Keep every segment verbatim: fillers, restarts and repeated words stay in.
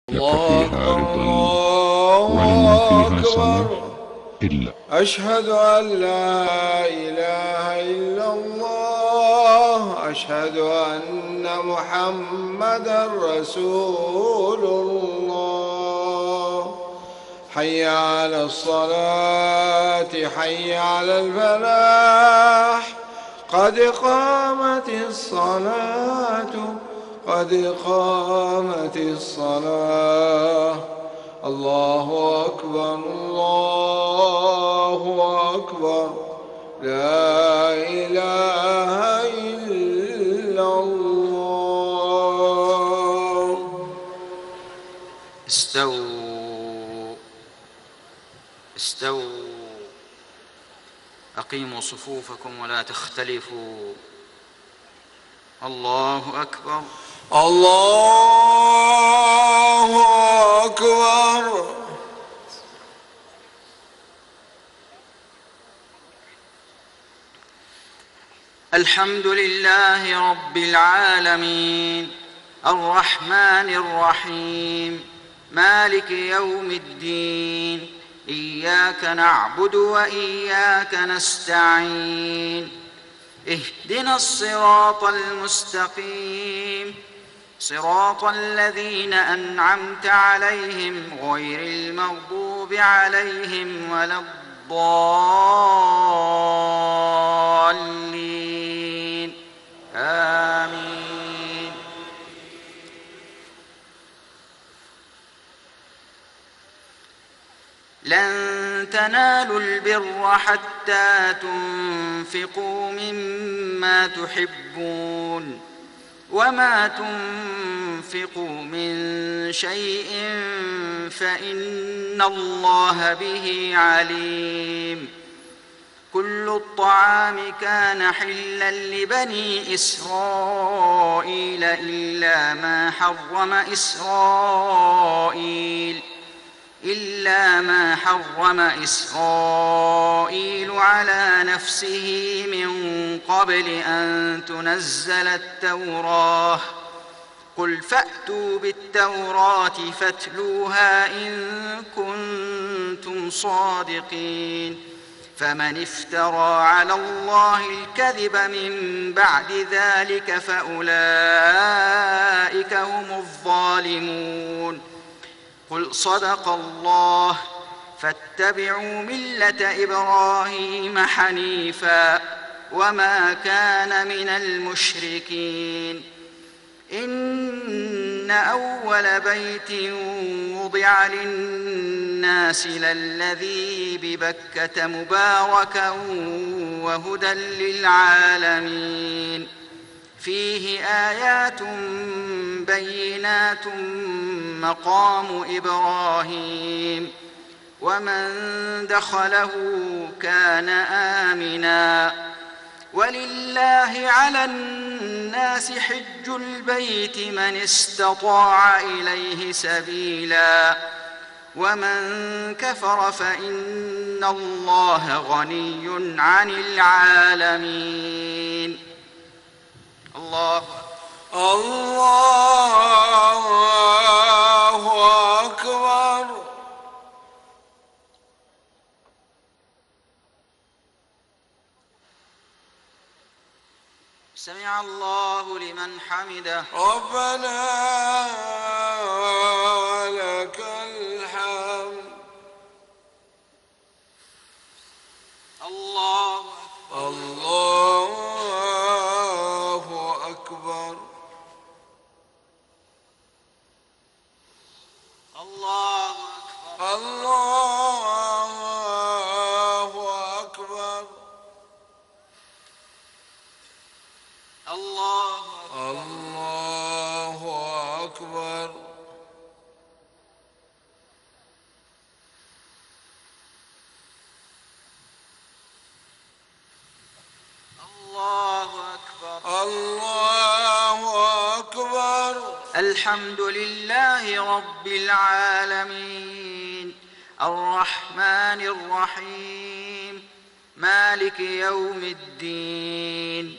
لك فيها رضا ولمن فيها صلاح إلا أشهد أن لا إله إلا الله أشهد أن محمدا رسول الله حي على الصلاة حي على الفلاح قد قامت الصلاة قد قامت الصلاة الله أكبر الله أكبر لا إله إلا الله. استووا استووا أقيموا صفوفكم ولا تختلفوا. الله أكبر الله أكبر. الحمد لله رب العالمين الرحمن الرحيم مالك يوم الدين إياك نعبد وإياك نستعين اهدنا الصراط المستقيم صراط الذين أنعمت عليهم غير المغضوب عليهم ولا الضالين آمين. لن تنالوا البر حتى تنفقوا مما تحبون وما تنفقوا من شيء فإن الله به عليم. كل الطعام كان حلا لبني إسرائيل إلا ما حرم إسرائيل إلا ما حرم إسرائيل على نفسه من قبل أن تنزل التوراة. قل فأتوا بالتوراة فاتلوها إن كنتم صادقين. فمن افترى على الله الكذب من بعد ذلك فأولئك هم الظالمون. قل صدق الله فاتبعوا ملة إبراهيم حنيفا وما كان من المشركين. إن أول بيت وضع للناس للذي ببكة مباركا وهدى للعالمين فيه آيات بينات مقام إبراهيم ومن دخله كان آمنا ولله على الناس حج البيت من استطاع إليه سبيلا ومن كفر فإن الله غني عن العالمين. الله الله أكبر. سمع الله لمن حمده. ربنا لك الحمد. الله الله أكبر. الله أكبر. الله أكبر. الله الله أكبر. الله أكبر. الله أكبر. الحمد لله رب العالمين الرحمن الرحيم مالك يوم الدين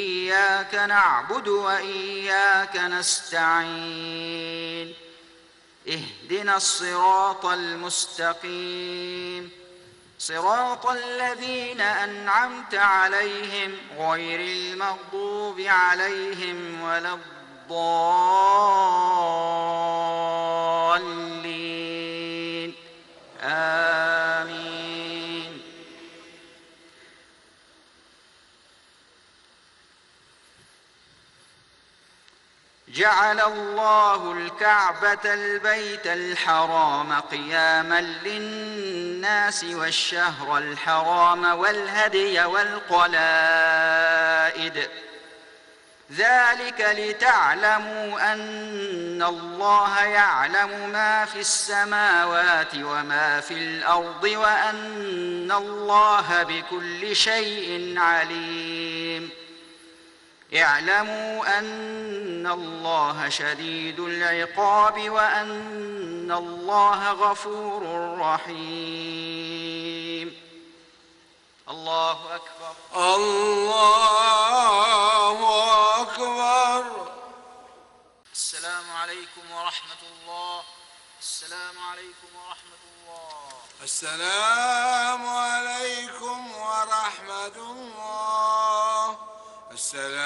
إياك نعبد وإياك نستعين اهدنا الصراط المستقيم صراط الذين أنعمت عليهم غير المغضوب عليهم ولا الضالين آمين. جعل الله الكعبة البيت الحرام قياما للناس والشهر الحرام والهدي والقلائد ذلك لتعلموا أن الله يعلم ما في السماوات وما في الأرض وأن الله بكل شيء عليم. اعلموا أن الله شديد العقاب وأن الله غفور رحيم. الله أكبر. الله أكبر. السلام عليكم ورحمة الله. السلام عليكم ورحمة الله. السلام عليكم ورحمة الله. السلام